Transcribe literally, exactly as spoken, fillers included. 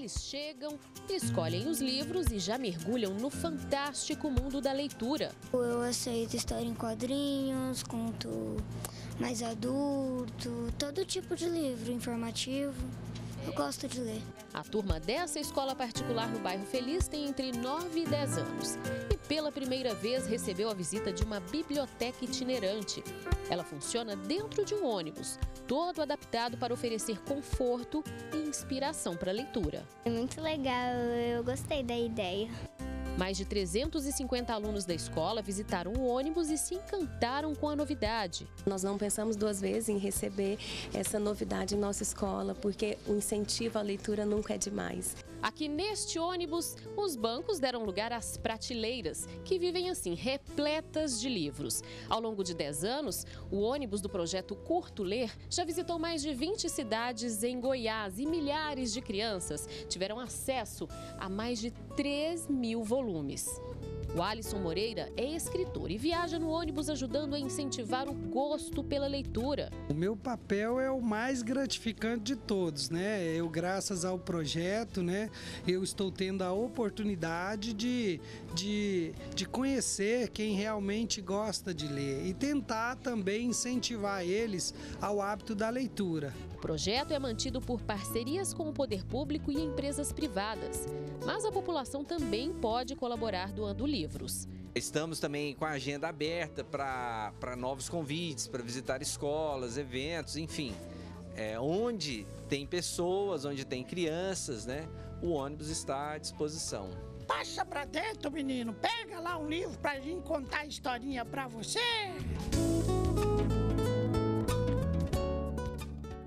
Eles chegam, escolhem os livros e já mergulham no fantástico mundo da leitura. Eu aceito história em quadrinhos, conto mais adulto, todo tipo de livro informativo. Eu gosto de ler. A turma dessa escola particular no bairro Feliz tem entre nove e dez anos. E pela primeira vez recebeu a visita de uma biblioteca itinerante. Ela funciona dentro de um ônibus, todo adaptado para oferecer conforto e inspiração para a leitura. É muito legal, eu gostei da ideia. Mais de trezentos e cinquenta alunos da escola visitaram o ônibus e se encantaram com a novidade. Nós não pensamos duas vezes em receber essa novidade em nossa escola, porque o incentivo à leitura nunca é demais. Aqui neste ônibus, os bancos deram lugar às prateleiras, que vivem assim, repletas de livros. Ao longo de dez anos, o ônibus do projeto Curto Ler já visitou mais de vinte cidades em Goiás e milhares de crianças tiveram acesso a mais de três mil volumes. O Alisson Moreira é escritor e viaja no ônibus ajudando a incentivar o gosto pela leitura. O meu papel é o mais gratificante de todos, né? Eu, graças ao projeto, né, eu estou tendo a oportunidade de, de, de conhecer quem realmente gosta de ler e tentar também incentivar eles ao hábito da leitura. O projeto é mantido por parcerias com o poder público e empresas privadas, mas a população também pode colaborar doando livros. Estamos também com a agenda aberta para para novos convites, para visitar escolas, eventos, enfim. É, onde tem pessoas, onde tem crianças, né? O ônibus está à disposição. Passa para dentro, menino. Pega lá um livro para a gente contar a historinha para você.